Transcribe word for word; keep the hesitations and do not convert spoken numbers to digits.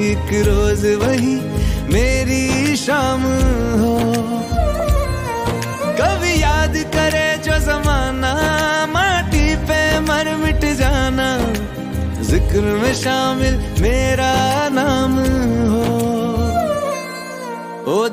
एक रोज वही मेरी शाम हो। कभी याद करे जो जमाना, माटी पे मर मिट जाना, जिक्र में शामिल मेरा नाम हो। ओ